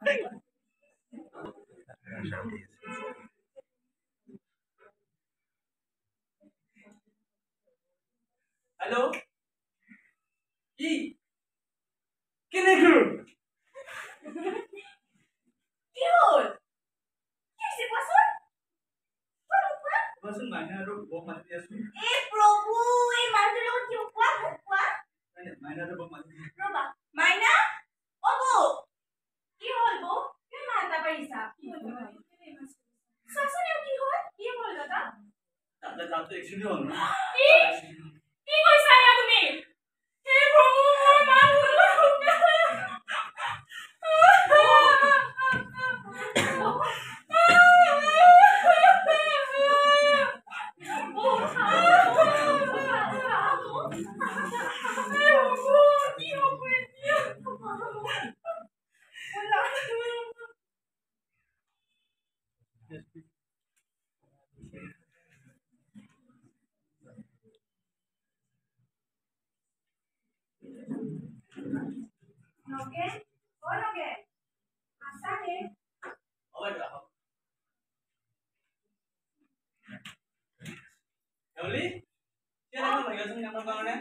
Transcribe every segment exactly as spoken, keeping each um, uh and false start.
Hello কি কেনে গ'ল কি হ'ল কি হৈছে কোৱাচোন কোৱাচোন মাইনা আৰু বক মাতি আছো এ প্ৰভু এই মানুহৰ লগত কি কোৱা মোক কোৱা মাইনা আৰু বক মাতি ৰবা মাইনা অ বক কি হ'ল বক কি মাতা পাৰিছা কি হ'ল চাচোন কি হ'ল কি হ'ল দাদা দাদা দাদা এক্সিডেন্ট হ'ল না কি কি কৈছা ইয়া তুমি হে প্ৰভু মোৰ মা Noge, oh noge, asa ne? Oh ada. Emily, dia nak lagi langsung nyamper bangunnya.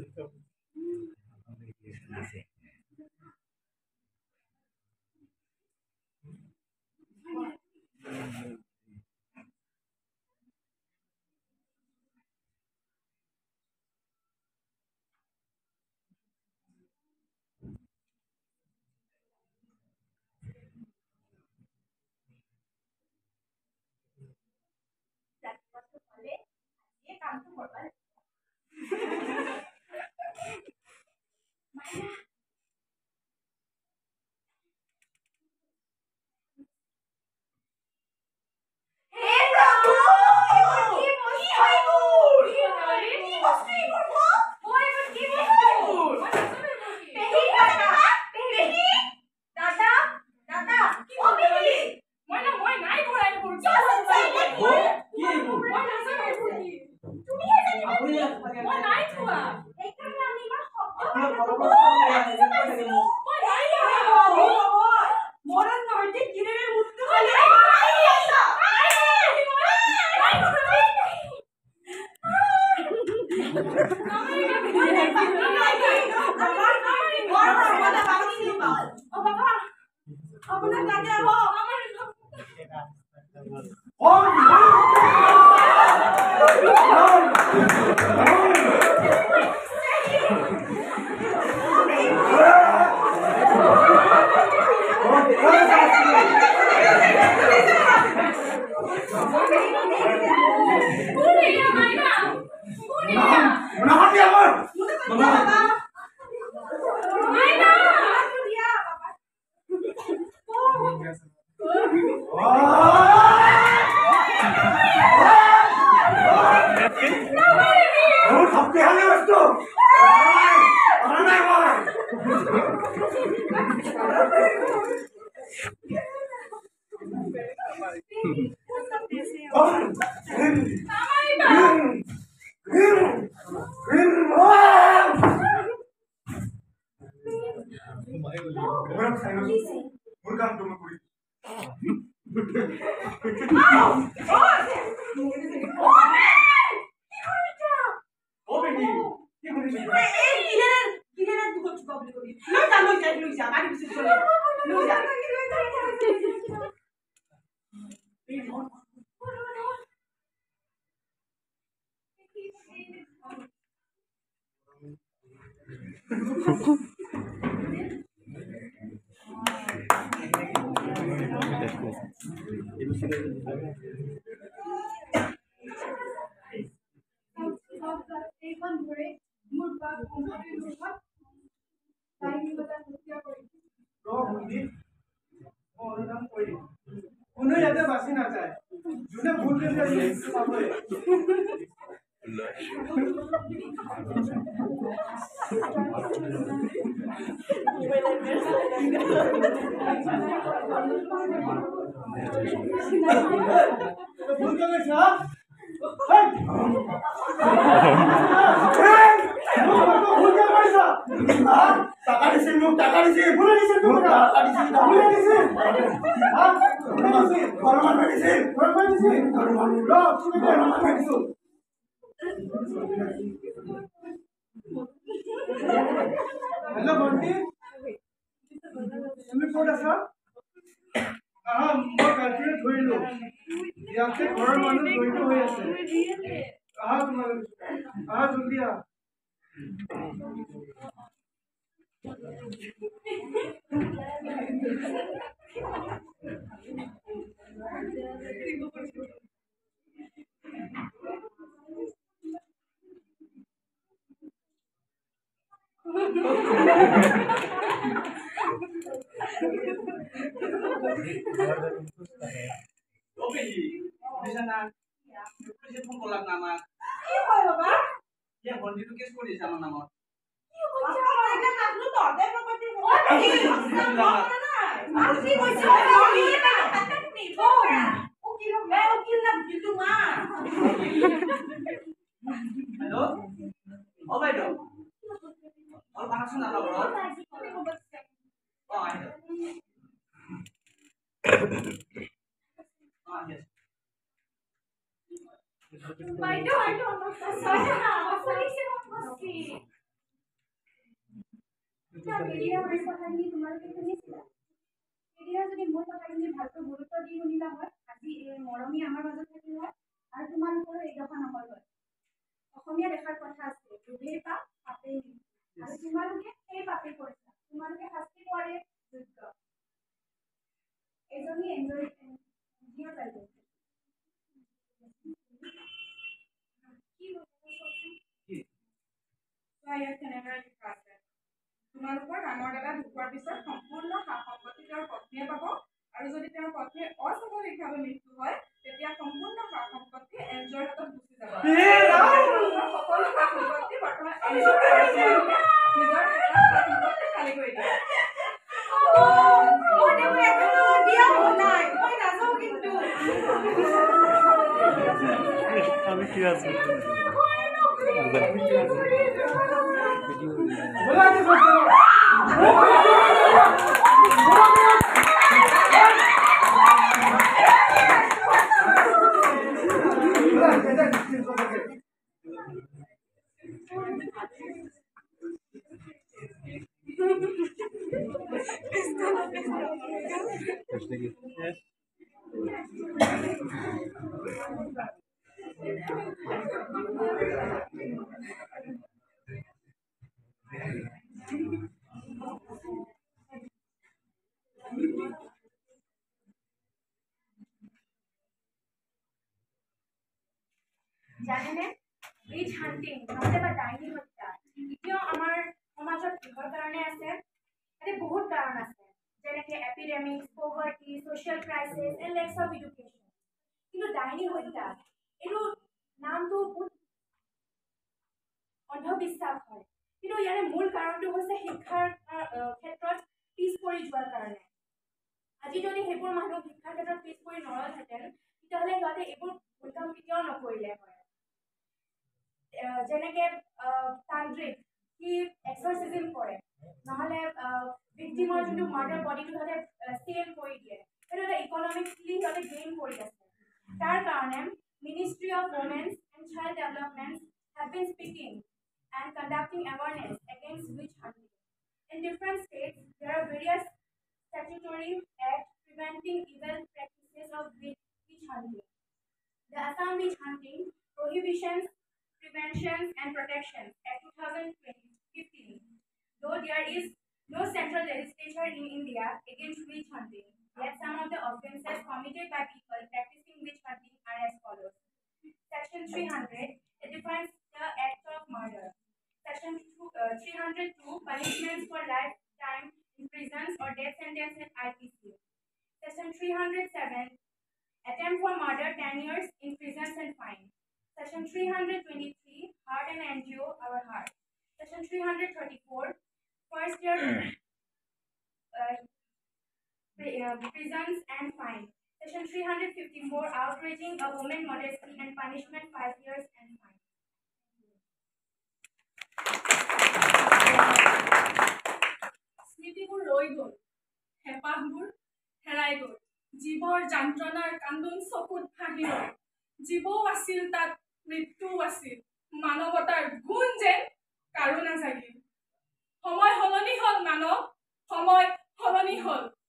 ये काम तो करवा Hello, Monty. तुम्ही कोण असा? हाँ, मैं कैलकुलेट हुई लो। यहाँ से घर मानो हुई तो हुई ऐसे। हाँ तुम्हारे, हाँ जल्दी आ। Oke di, di sana. Itu pun kolak nama. কি হয় বাবা Ya, bondi itu kes kodi sama nama. কি হচ্ছে আমার এটা কাটলো তো দে বাবা দি ও ঠিক আছে না আর কি হচ্ছে আমি এটা কাটনি বড়া ও কি হবে ও কি না কিন্তু মা Halo? Oh, baik dong. Oh, panas nggak bro? Oh, ayo. Oh, yes. বাইদো আইতো আমার সাথে না আমার সাথে সে বসছি ভিডিঅ' আমাৰ কথাখিনি তোমালোকে শুনিছিলা ভিডিঅ' যদি মোৰ কথাখিনি ভালকৈ গুৰুত্ব দি শুনিলা হয় আজি এই মৰমী আমাৰ মাজত থাকিল হয় আৰু তোমালোকৰ এই দফা নহ'ল হয় অসমীয়া দেখাৰ কথা আছে লোভেই পাপ পাপেই মৃত্যু আৰু তোমালোকে সেই পাপেই কৰিছা তোমালোকে শাস্তি পোৱাৰে যোগ্য এজনী এনজয় এনজিঅ' পাই গৈছে ইয়াত কেনেদৰে লিখা আছে তোমালোকৰ ডাঙৰ দাদা ঢুকোৱাৰ পিছত সম্পূৰ্ণ সা সম্পত্তি তেওঁৰ পত্নীয়ে পাব আৰু যদি তেওঁৰ পত্নীৰ অস্বাভাৱিকভাৱে মৃত্যু হয় তেতিয়া সম্পূৰ্ণ সা সম্পত্তি এনজয়ৰ হাতত গুচি যাব সকলো সা সম্পত্তি বৰ্তমান এনজয়ৰ নিজৰ সা সম্পত্তি খালী কৰি দিয়ে আমি কি আছি জানেনে উইচ হান্টিং নহ'লে বা ডাইনী হত্যা এতিয়াও আমাৰ সমাজত কিহৰ কাৰণে আছে ইয়াতে বহুত কাৰণ আছে যেনেকৈ epidemics poverty social crisis and lacks of education কিন্তু ডাইনী হত্যা এইটো নামটো বহুত অন্ধবিশ্বাস হয় কিন্তু ইয়াৰে মূল কাৰণটো হৈছে শিক্ষাৰ ক্ষেত্ৰত পিছ পৰি যোৱাৰ কাৰণে আজি যদি সেইবোৰ মানুহ শিক্ষাৰ ক্ষেত্ৰত পিছ পৰি নৰলহেঁতেন তেতিয়াহ'লে সিহঁতে এইবোৰ ভুল কাম কেতিয়াও নকৰিলে হয় যেনেকৈ তান্ত্ৰিক সি এক্সৰচিজিম কৰে নহ'লে ভিক্টিমৰ যোনটো মাৰ্ডাৰ বডিটো সিহঁতে চেল কৰি দিয়ে সেইটো এটা ইকনমিক্সলি সিহঁতে গেইন কৰি আছে তাৰ কাৰণে ministry of women's and child development have been speaking and conducting awareness against witch hunting. In different states, there are various statutory acts preventing evil practices of witch hunting. The Assam Witch Hunting Prohibitions, Preventions and Protections Act twenty fifteen. Though there is no central legislature in India against witch hunting, yet some of the offences committed by people practicing witch hunting are as follows. Section three hundred, it defines the act of murder. Section two, uh, three hundred two, punishments for lifetime imprisonment or death sentence in I P C. Section three hundred seven, attempt for murder, ten years in prison and fine. Section three hundred twenty-three, heart and angio, our heart. Section three hundred thirty-four, first year uh, prisons and fine. Section three hundred fifty-four, outraging a woman modesty and punishment five years and fine. স্মৃতিবোৰ ৰৈ গ'ল হেঁপাহবোৰ হেৰাই গ'ল জীৱৰ যন্ত্ৰণাৰ কান্দোন চকুত ভাহি ৰ'ল জীৱও আছিল তাত মৃত্যুও আছিল মানৱতাৰ গুণ যেন কাৰো নাজাগিল সময় সলনি হ'ল মানৱ সময় সলনি হ'ল